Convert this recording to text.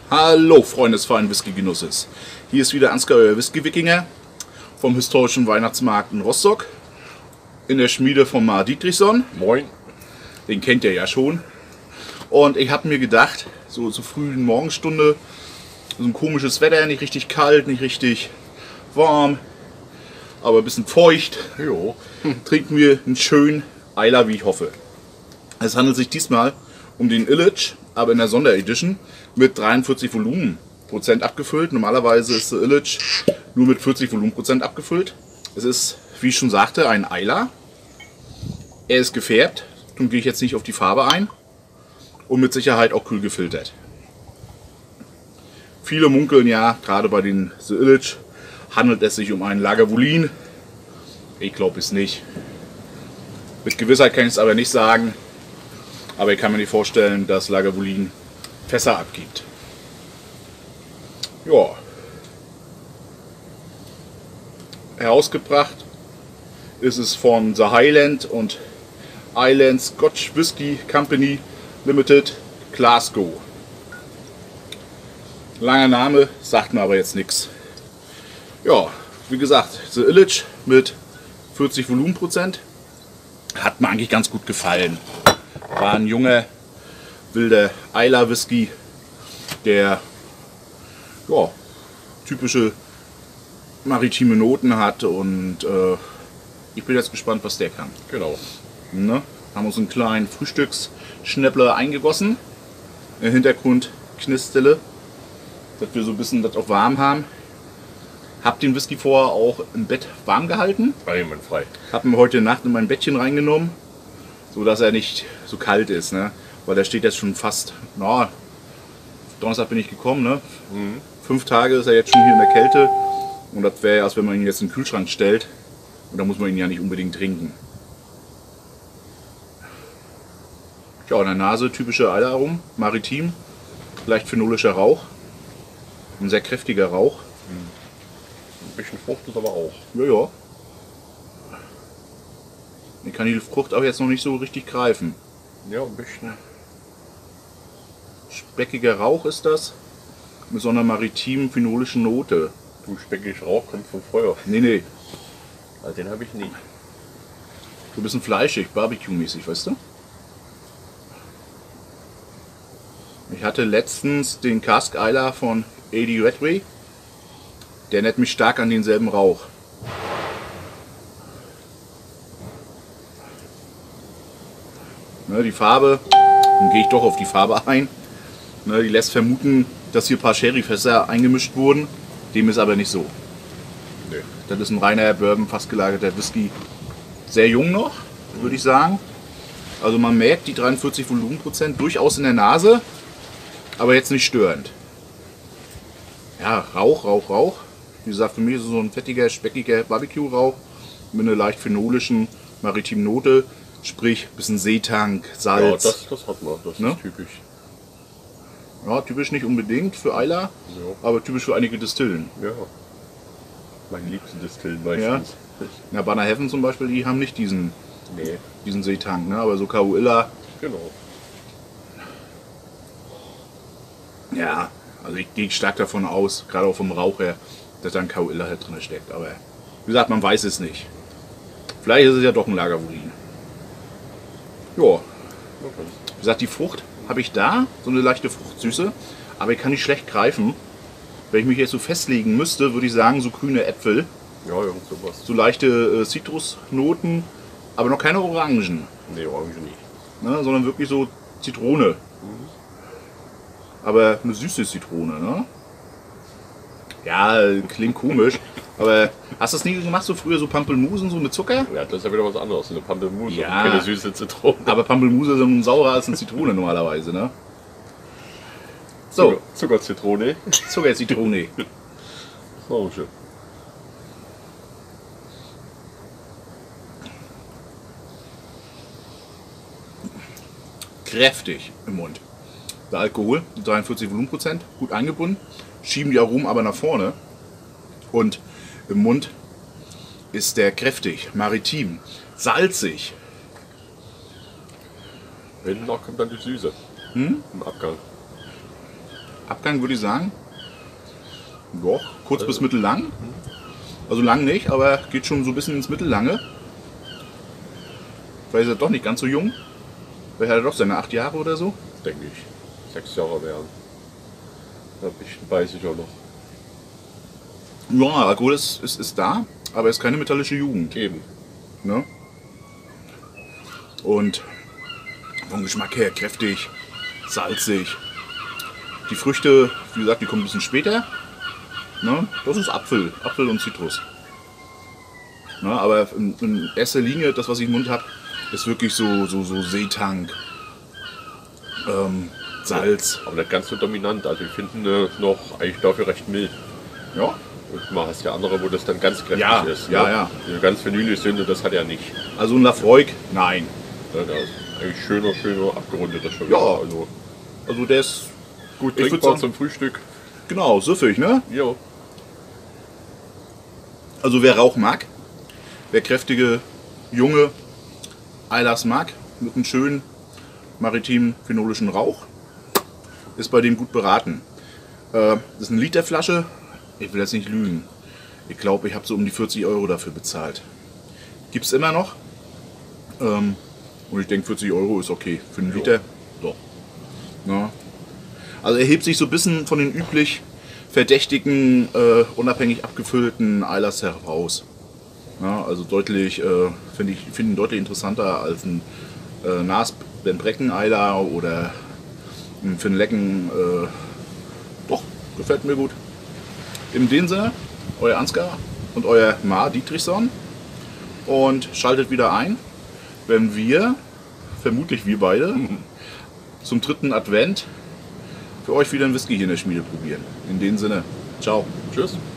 Hallo Freunde des feinen Whisky-Genusses. Hier ist wieder Ansgar, euer Whisky-Wikinger vom historischen Weihnachtsmarkt in Rostock in der Schmiede von Mar Dietrichson. Moin. Den kennt ihr ja schon. Und ich habe mir gedacht, so zur frühen Morgenstunde, so ein komisches Wetter, nicht richtig kalt, nicht richtig warm, aber ein bisschen feucht, Jo. trinken wir einen schönen Eiler, wie ich hoffe. Es handelt sich diesmal um den Illich, aber in der Sonderedition mit 43 Volumenprozent abgefüllt. Normalerweise ist der Illich nur mit 40 Volumenprozent abgefüllt. Es ist, wie ich schon sagte, ein Eiler. Er ist gefärbt, nun gehe ich jetzt nicht auf die Farbe ein, und mit Sicherheit auch kühl gefiltert. Viele munkeln ja, gerade bei den The Illich handelt es sich um einen Lagavulin. Ich glaube es nicht. Mit Gewissheit kann ich es aber nicht sagen. Aber ich kann mir nicht vorstellen, dass Lagavulin Fässer abgibt. Ja. Herausgebracht ist es von The Highland und Island Scotch Whisky Company Limited, Glasgow. Langer Name, sagt mir aber jetzt nichts. Ja, wie gesagt, The Illich mit 40 Volumenprozent hat mir eigentlich ganz gut gefallen. War ein junger, wilder Eiler Whisky, der ja, typische maritime Noten hat, und ich bin jetzt gespannt, was der kann. Genau. Ne? Haben uns einen kleinen Frühstücksschnäppler eingegossen. Im Hintergrund Knistele, dass wir so ein bisschen das auch warm haben. Hab den Whisky vorher auch im Bett warm gehalten. Einwandfrei. Hab ihn heute Nacht in mein Bettchen reingenommen, so dass er nicht so kalt ist, ne? Weil der steht jetzt schon fast, na, Donnerstag bin ich gekommen, ne? 5 Tage ist er jetzt schon hier in der Kälte, und das wäre, als wenn man ihn jetzt in den Kühlschrank stellt, und da muss man ihn ja nicht unbedingt trinken. Ja, in der Nase typische Eileraromen, maritim, leicht phenolischer Rauch, ein sehr kräftiger Rauch. Ein bisschen Frucht ist aber auch. Ja, ja. Ich kann die Frucht auch jetzt noch nicht so richtig greifen. Ja, ein bisschen. Speckiger Rauch ist das, mit so einer maritimen phenolischen Note. Du, speckig Rauch kommt vom Feuer. Nee, nee, Also den habe ich nie. so ein bisschen fleischig, Barbecue-mäßig, weißt du? Ich hatte letztens den Cask Eiler von A.D. Redway. Der erinnert mich stark an denselben Rauch. Ne, die Farbe, dann gehe ich doch auf die Farbe ein. Ne, die lässt vermuten, dass hier ein paar Sherryfässer eingemischt wurden. Dem ist aber nicht so. Nee. Das ist ein reiner Bourbon, fast gelagerter Whisky. Sehr jung noch, würde ich sagen. Also man merkt die 43 Volumenprozent durchaus in der Nase, aber jetzt nicht störend. Ja, Rauch, Rauch, Rauch. Wie gesagt, für mich ist es so ein fettiger, speckiger Barbecue-Rauch mit einer leicht phenolischen maritimen Note. Sprich, bisschen Seetank, Ja, Salz. das hat man. Das Ne? ist typisch. Ja, typisch nicht unbedingt für Eiler, Ja. aber typisch für einige Distillen. Ja. Mein liebsten Distillen Ja. meistens. Ja, Banner Heaven zum Beispiel, die haben nicht diesen Nee, Seetank, ne? Aber so Cahuilla, genau. ja, also ich gehe stark davon aus, gerade auch vom Rauch her, dass da ein Cahuilla halt drin steckt. Aber wie gesagt, man weiß es nicht. Vielleicht ist es ja doch ein Lagavulin. Ja, Okay. wie gesagt, die Frucht habe ich da, so eine leichte Fruchtsüße, aber ich kann nicht schlecht greifen. Wenn ich mich jetzt so festlegen müsste, würde ich sagen, so grüne Äpfel, Ja, irgend sowas. so leichte Zitrusnoten, aber noch keine Orangen, Nee, Orange nicht. ne? Sondern wirklich so Zitrone. Aber eine süße Zitrone, ne? Ja, klingt komisch, aber hast du das nie gemacht, so früher, so Pampelmusen, so mit Zucker? Ja, das ist ja wieder was anderes. Eine Pampelmuse Ja. und keine süße Zitrone. Aber Pampelmuse sind saurer als eine Zitrone normalerweise, ne? So, Zuckerzitrone. Zuckerzitrone. Oh, schön. Kräftig im Mund. Der Alkohol, 43 Volumenprozent, gut eingebunden, schieben die Aromen aber nach vorne. Und im Mund ist der kräftig, maritim, salzig. Hinten noch kommt dann die Süße. Im Abgang. Abgang würde ich sagen, doch, kurz bis mittellang. Also lang nicht, aber geht schon so ein bisschen ins Mittellange. Weil ist er doch nicht ganz so jung. Weil hat er doch seine 8 Jahre oder so. Denke ich. 6 Jahre werden. Da weiß ich auch noch. Ja, Alkohol ist da, aber ist keine metallische Jugend. Eben. Ne? Und vom Geschmack her kräftig, salzig. Die Früchte, wie gesagt, die kommen ein bisschen später. Ne? Das ist Apfel und Zitrus. Ne? Aber in erster Linie, das was ich im Mund habe, ist wirklich so Seetank, Salz. Aber nicht ganz so dominant. Also ich finde noch eigentlich dafür recht mild. Ja, Und man hast ja andere, wo das dann ganz kräftig Ja, ist. ja, ne? ja. Die ganz vanillisch sind und das hat er nicht. also ein Lafroig, nein. Ja, der ist eigentlich schöner, abgerundeter schon. Ja. Also Also der ist gut Ich würd trinkbar sagen- zum Frühstück. genau süffig, ne? Jo. Also wer Rauch mag, wer kräftige, junge Eilers mag, mit einem schönen maritimen phenolischen Rauch, ist bei dem gut beraten. Das ist eine Literflasche, ich will jetzt nicht lügen. Ich glaube, ich habe so um die 40 Euro dafür bezahlt. Gibt es immer noch. Und ich denke, 40 Euro ist okay für einen Liter. Doch. Ja. Also er hebt sich so ein bisschen von den üblich verdächtigen, unabhängig abgefüllten Eilers heraus. Ja, also deutlich, finde ihn deutlich interessanter als ein Nas Ben Brecken Eiler oder ein Finn Lecken. Doch, gefällt mir gut. In dem Sinne, euer Ansgar und euer Ma Dietrichson. Und schaltet wieder ein, wenn wir, vermutlich wir beide, zum 3. Advent für euch wieder einen Whisky hier in der Schmiede probieren. In dem Sinne, ciao. Tschüss.